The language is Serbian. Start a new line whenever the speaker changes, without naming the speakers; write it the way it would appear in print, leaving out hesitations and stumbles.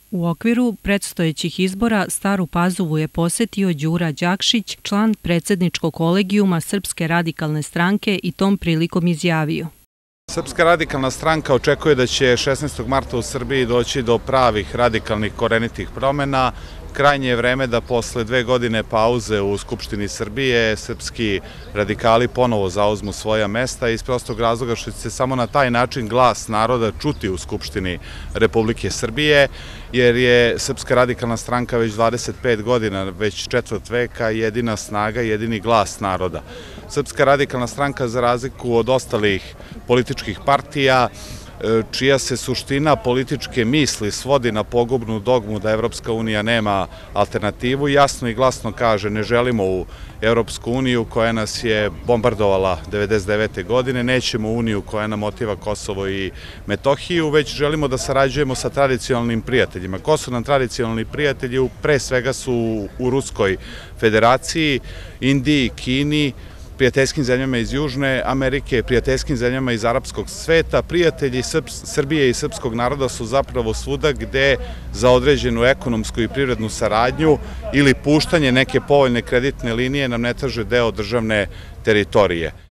U okviru predstojećih izbora Staru Pazovu je posetio Đura Đakšić, član predsjedničkog kolegijuma Srpske radikalne stranke, i tom prilikom izjavio:
Srpska radikalna stranka očekuje da će 16. marta u Srbiji doći do pravih radikalnih korenitih promjena. Krajnje je vreme da posle 2 godine pauze u Skupštini Srbije srpski radikali ponovo zauzmu svoja mesta iz prostog razloga što će se samo na taj način glas naroda čuti u Skupštini Republike Srbije, jer je Srpska radikalna stranka već 25 godina, već četvrt veka, jedina snaga, jedini glas naroda. Srpska radikalna stranka, za razliku od ostalih političkih partija, čija se suština političke misli svodi na pogubnu dogmu da Evropska unija nema alternativu, jasno i glasno kaže: ne želimo u Evropsku uniju koja nas je bombardovala 1999. godine, nećemo uniju koja nam otiva Kosovo i Metohiju, već želimo da sarađujemo sa tradicionalnim prijateljima. Ko su nam tradicionalni prijatelji? Pre svega su u Ruskoj federaciji, Indiji, Kini, prijateljskim zemljama iz Južne Amerike, prijateljskim zemljama iz arapskog sveta. Prijatelji Srbije i srpskog naroda su zapravo svuda gde za određenu ekonomsku i privrednu saradnju ili puštanje neke povoljne kreditne linije nam ne traže deo državne teritorije.